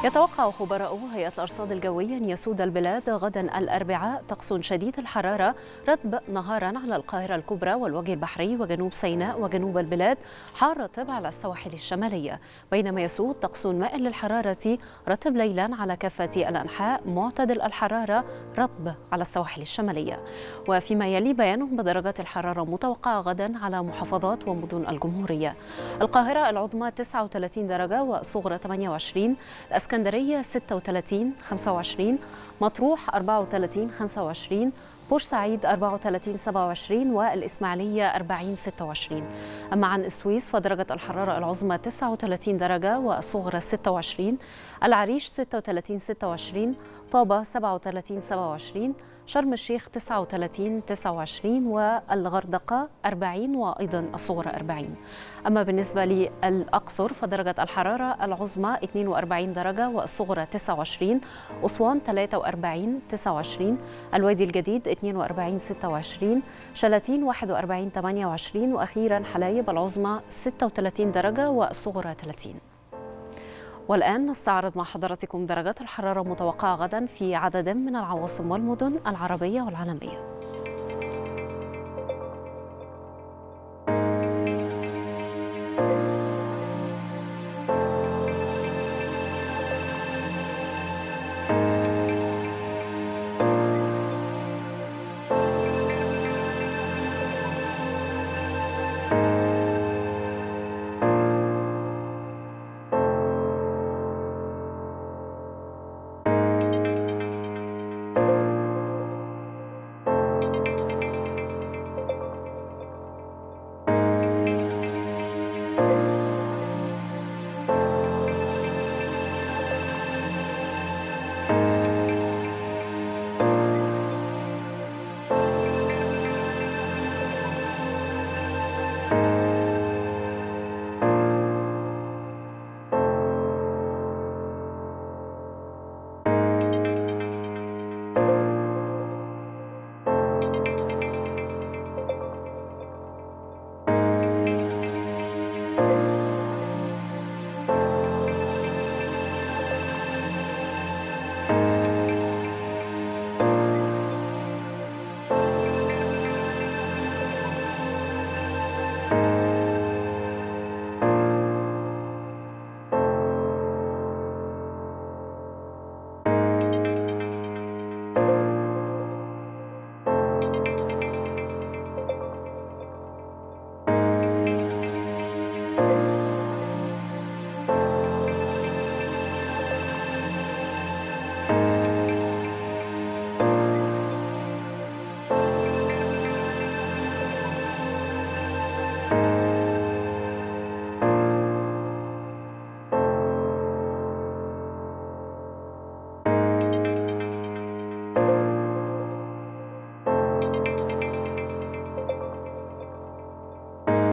يتوقع خبراء هيئة الأرصاد الجوية أن يسود البلاد غدا الأربعاء طقس شديد الحرارة رطب نهارا على القاهرة الكبرى والوجه البحري وجنوب سيناء وجنوب البلاد، حار رطب على السواحل الشمالية، بينما يسود طقس مائل للحرارة رطب ليلا على كافة الأنحاء، معتدل الحرارة رطب على السواحل الشمالية. وفيما يلي بيان بدرجات الحرارة متوقعة غدا على محافظات ومدن الجمهورية: القاهرة العظمى 39 درجة والصغرى 28، الإسكندرية 36 25، مطروح 34 25، بورسعيد 34 27 والإسماعيلية 40 26. أما عن السويس فدرجة الحرارة العظمى 39 درجة والصغرى 26، العريش 36 26، طابة 37 27، شرم الشيخ 39 29 والغردقة 40 وأيضا الصغرى 40. أما بالنسبة للأقصر فدرجة الحرارة العظمى 42 درجة والصغرى 29، أسوان 43 29، الوادي الجديد 42 26، شلاتين 41 28، وأخيرا حلايب العظمى 36 درجة والصغرى 30. والآن نستعرض مع حضراتكم درجات الحرارة المتوقعة غدا في عدد من العواصم والمدن العربية والعالمية.